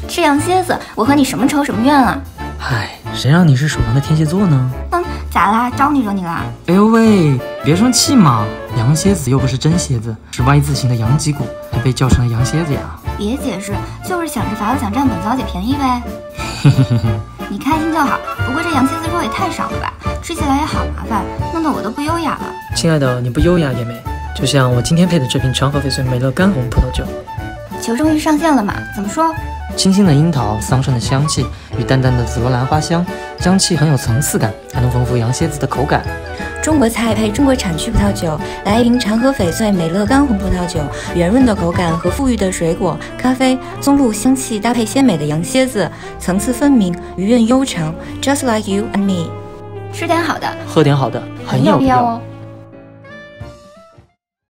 吃羊蝎子，我和你什么仇什么怨啊？ 唉，谁让你是属羊的天蝎座呢？ 咋啦？招你惹你啦？ 哎呦喂，别生气嘛！羊蝎子又不是真蝎子，是 Y 字形的羊脊骨，还被叫成了羊蝎子呀。 别解释，就是想着法子想占本早姐便宜呗。你开心就好，不过这羊蝎子肉也太少了吧，吃起来也好麻烦，弄得我都不优雅了。 亲爱的，你不优雅也美，就像我今天配的这瓶长河翡翠美乐干红葡萄酒。 球终于上线了嘛？怎么说？ 清新的樱桃、桑葚的香气与淡淡的紫罗兰花香，香气很有层次感，还能丰富羊蝎子的口感。 中国菜配中国产区葡萄酒，来一瓶长河翡翠美乐干红葡萄酒，圆润的口感和馥郁的水果、咖啡、松露香气搭配鲜美的羊蝎子，层次分明，余韵悠长。Just like you and me。 吃点好的， 喝点好的，很有必要哦。